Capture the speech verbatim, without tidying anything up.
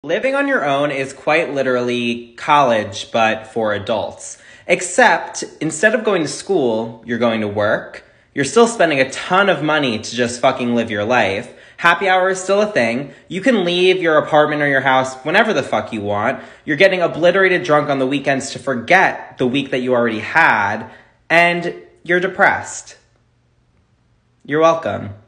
Living on your own is quite literally college, but for adults. Except, instead of going to school, you're going to work. You're still spending a ton of money to just fucking live your life. Happy hour is still a thing. You can leave your apartment or your house whenever the fuck you want. You're getting obliterated drunk on the weekends to forget the week that you already had. And you're depressed. You're welcome.